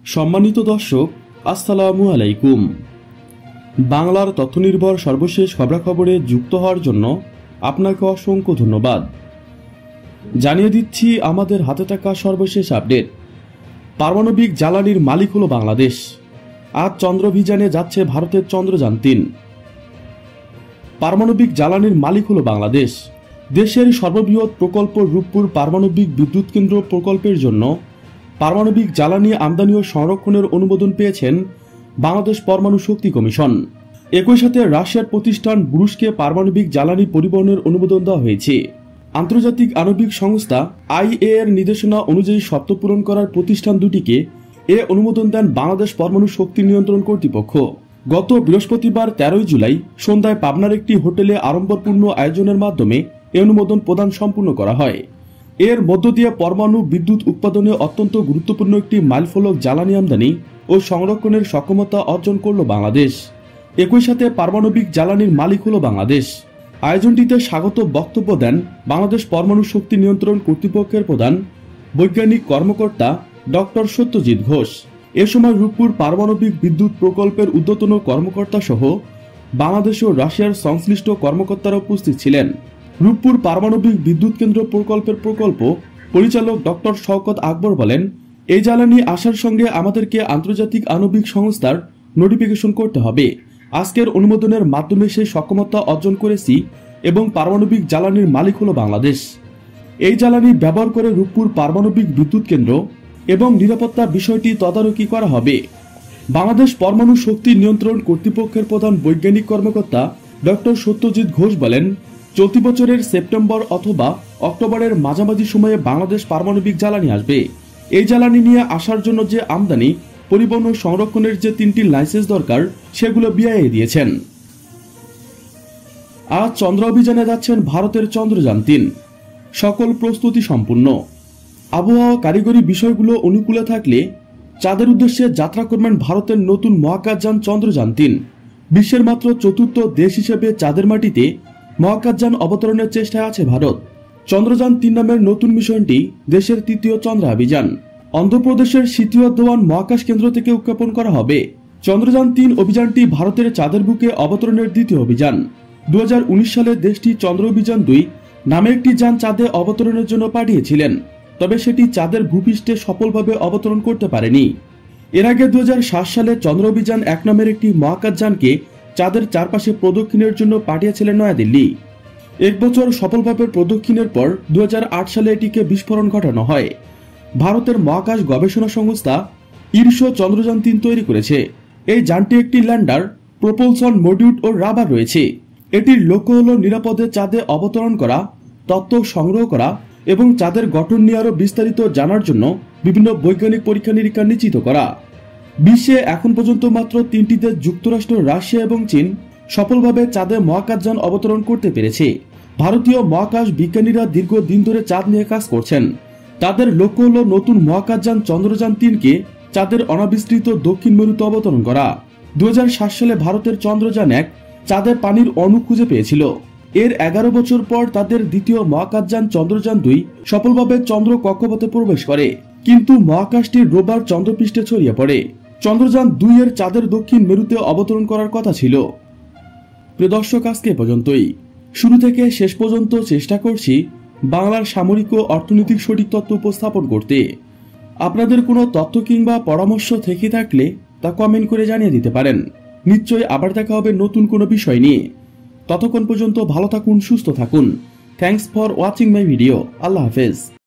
সম্মানিত দর্শক, আসসালামু আলাইকুম। বাংলার তথ্যনির্ভর সর্বশেষ খবরাখবরে যুক্ত হওয়ার জন্য আপনাকে অসংখ্য ধন্যবাদ। জানিয়ে দিচ্ছি আমাদের হাতে থাকা সর্বশেষ আপডেট। পারমাণবিক জ্বালানির মালিক হলো বাংলাদেশ। আজ চন্দ্রাভিযানে যাচ্ছে ভারতের চন্দ্রযান-৩। পারমাণবিক জ্বালানির মালিক হলো বাংলাদেশ। দেশের সর্ববৃহৎ প্রকল্প রূপপুর পারমাণবিক বিদ্যুৎ কেন্দ্র প্রকল্পের জন্য পারমাণবিক জ্বালানি আমদানি ও সংরক্ষণের অনুমোদন পেয়েছেন বাংলাদেশ পরমাণু শক্তি কমিশন। একই সাথে রাশিয়ার প্রতিষ্ঠান ব্রুসকে পারমাণবিক জ্বালানি পরিবহনের অনুমোদন দেওয়া হয়েছে। আন্তর্জাতিক আণবিক সংস্থা IAEA এর নির্দেশনা অনুযায়ী শর্ত পূরণ করার প্রতিষ্ঠান দুটিকে এ অনুমোদন দেন বাংলাদেশ পরমাণু শক্তি নিয়ন্ত্রণ কর্তৃপক্ষ। গত বৃহস্পতিবার 13 জুলাই সন্ধ্যায় পাবনার একটি হোটেলে আড়ম্বরপূর্ণ আয়োজনের মাধ্যমে এ অনুমোদন প্রদান সম্পূর্ণ করা হয়। এর মধ্য দিয়ে পরমাণু বিদ্যুৎ উৎপাদনে অত্যন্ত গুরুত্বপূর্ণ একটি মাইলফলক জ্বালানি আমদানি ও সংরক্ষণের সক্ষমতা অর্জন করল বাংলাদেশ। একই সাথে পারমাণবিক জ্বালানির মালিক হল বাংলাদেশ। আয়োজনটিতে স্বাগত বক্তব্য দেন বাংলাদেশ পরমাণু শক্তি নিয়ন্ত্রণ কর্তৃপক্ষের প্রধান বৈজ্ঞানিক কর্মকর্তা ডক্টর সত্যজিৎ ঘোষ। এ সময় রূপপুর পারমাণবিক বিদ্যুৎ প্রকল্পের ঊর্ধ্বতন কর্মকর্তা সহ বাংলাদেশ ও রাশিয়ার সংশ্লিষ্ট কর্মকর্তারা উপস্থিত ছিলেন। রূপপুর পারমাণবিক বিদ্যুৎ কেন্দ্র প্রকল্পের প্রকল্প পরিচালক ডক্টর শওকত আকবর বলেন, এই জ্বালানি আসার সঙ্গে আমাদেরকে আন্তর্জাতিক আণবিক সংস্থার নোটিফিকেশন করতে হবে। আজকের অনুমোদনের মাধ্যমে সেই সক্ষমতা অর্জন করেছি এবং পারমাণবিক জ্বালানির মালিক হলো বাংলাদেশ। এই জ্বালানি ব্যবহার করে রূপপুর পারমাণবিক বিদ্যুৎ কেন্দ্র এবং নিরাপত্তা বিষয়টি তদারকি করা হবে। বাংলাদেশ পরমাণু শক্তি নিয়ন্ত্রণ কর্তৃপক্ষের প্রধান বৈজ্ঞানিক কর্মকর্তা ডক্টর সত্যজিৎ ঘোষ বলেন, চলতি বছরের সেপ্টেম্বর অথবা অক্টোবরের মাঝামাঝি সময়ে বাংলাদেশ পারমাণবিক জ্বালানি আসবে। এই জ্বালানি নিয়ে আসার জন্য যে আমদানি, পরিবহন ও সংরক্ষণের যে 3টি লাইসেন্স দরকার সেগুলো বিআইএ দিয়েছেন। আজ চন্দ্র অভিযানে যাচ্ছেন ভারতের চন্দ্রযান-৩। সকল প্রস্তুতি সম্পূর্ণ। আবহাওয়া কারিগরি বিষয়গুলো অনুকূলে থাকলে চাঁদের উদ্দেশ্যে যাত্রা করবেন ভারতের নতুন মহাকাশযান চন্দ্রযান-৩। বিশ্বের মাত্র 4র্থ দেশ হিসেবে চাঁদের মাটিতে মহাকাশযান অবতরণের চেষ্টায় আছে ভারত। চন্দ্রযান-৩ নামের নতুন মিশনটি দেশের 3য় চন্দ্রাভিযান। অন্ধ্রপ্রদেশের সিতিওয়াদওয়ান মহাকাশ কেন্দ্র থেকে উৎক্ষেপণ করা হবে। চন্দ্রযান-৩ অভিযানটি ভারতের চাঁদের বুকে অবতরণের দ্বিতীয় অভিযান। 2019 সালে দেশটি চন্দ্র অভিযান 2 নামে একটি যান চাঁদে অবতরণের জন্য পাঠিয়েছিলেন, তবে সেটি চাঁদের ভূপৃষ্ঠে সফলভাবে অবতরণ করতে পারেনি। এর আগে 2007 সালে চন্দ্র অভিযান 1 নামের একটি মহাকাশযানকে চাঁদের চারপাশে প্রদক্ষিণের জন্য পাঠিয়েছিলেন নয়াদিল্লি। 1 বছর সফলভাবে প্রদক্ষিণের পর 2008 সালে এটিকে বিস্ফোরণ ঘটানো হয়। ভারতের মহাকাশ গবেষণা সংস্থা ইরসো চন্দ্রযান-3 তৈরি করেছে। এই যানটি একটি ল্যান্ডার, প্রোপলসন মডিউল ও রাবার রয়েছে। এটির লক্ষ্য হল নিরাপদে চাঁদে অবতরণ করা, তথ্য সংগ্রহ করা এবং চাঁদের গঠন নিয়ে আরও বিস্তারিত জানার জন্য বিভিন্ন বৈজ্ঞানিক পরীক্ষা নিরীক্ষা নিশ্চিত করা। বিশ্বে এখন পর্যন্ত মাত্র 3টি দেশ যুক্তরাষ্ট্র, রাশিয়া এবং চীন সফলভাবে চাঁদে মহাকাশযান অবতরণ করতে পেরেছে। ভারতীয় মহাকাশ বিজ্ঞানীরা দীর্ঘদিন ধরে চাঁদ নিয়ে কাজ করছেন। তাদের লক্ষ্য হল নতুন মহাকাশযান চন্দ্রযান-3কে চাঁদের অনাবিষ্কৃত দক্ষিণ মেরুতে অবতরণ করা। 2007 সালে ভারতের চন্দ্রযান-1 চাঁদের পানির অণু খুঁজে পেয়েছিল। এর 11 বছর পর তাদের দ্বিতীয় মহাকাশযান চন্দ্রযান-2 সফলভাবে চন্দ্র কক্ষপথে প্রবেশ করে, কিন্তু মহাকাশটির রোববার চন্দ্রপৃষ্ঠে ছড়িয়ে পড়ে। চন্দ্রযান-2 এর চাঁদের দক্ষিণ মেরুতে অবতরণ করার কথা ছিল। প্রিয় দর্শক, আজকে পর্যন্তই। শুরু থেকে শেষ পর্যন্ত চেষ্টা করছি বাংলার সামরিক ও অর্থনৈতিক সঠিক তথ্য উপস্থাপন করতে। আপনাদের কোনো তথ্য কিংবা পরামর্শ থেকে থাকলে তা কমেন্ট করে জানিয়ে দিতে পারেন। নিশ্চয়ই আবার দেখা হবে নতুন কোনো বিষয় নিয়ে। ততক্ষণ পর্যন্ত ভালো থাকুন, সুস্থ থাকুন। Thanks for watching my video. আল্লাহ হাফেজ।